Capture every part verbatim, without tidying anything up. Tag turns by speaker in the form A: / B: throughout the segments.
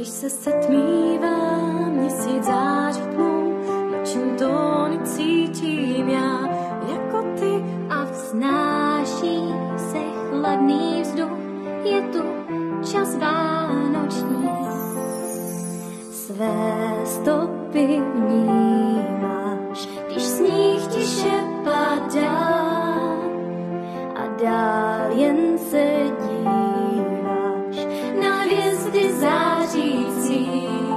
A: Když se setmívá měsíc září tmou, nočním tóny cítím já jako ty a vznáší se chladný vzduch, je tu čas vánoční. Své stopy vnímáš, když sníh tiše padá a dál jen se díváš na hvězdy zářící.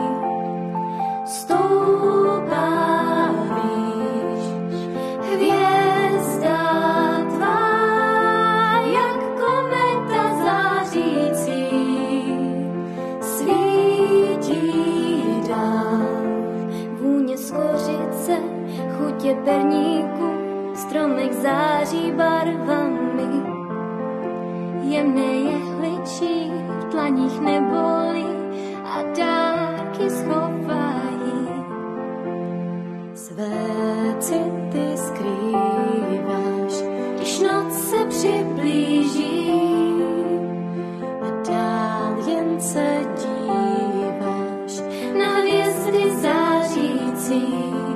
A: Stoupá výš hvězda tvá, jak kometa zářící, svítí dál. Vůně skořice, chutě perníku, stromek září barvami. Jemné jehličí v dlaních nebolí a dárky schovají. Své city skrýváš, když noc se přiblíží a dál jen se díváš na hvězdy zářící.